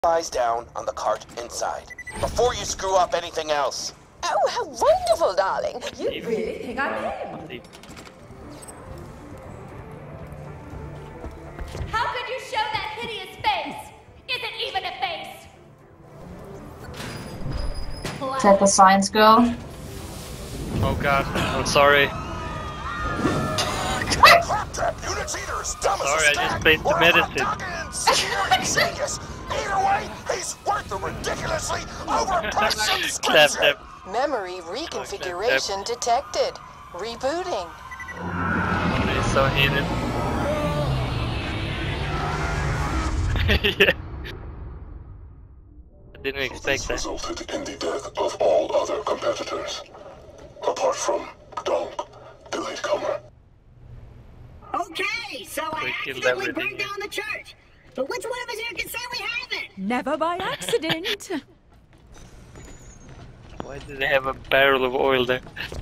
Lies down on the cart inside. Before you screw up anything else. Oh, how wonderful, darling. You really think I'm him? How could you show that hideous face? Is it even a face? Is that the science girl? Oh god, I'm sorry. Sorry, I just played the medicine. Either way, he's worth the ridiculously overpriced Clap subscription. them. Memory reconfiguration detected. Rebooting. He's so heated. Yeah. I didn't expect that. Resulted in the death of all other competitors, apart from Donk, the latecomer. Okay, so I We killed accidentally everything. burned down the church. But which one of us here can say we haven't? Never by accident. Why did they have a barrel of oil there?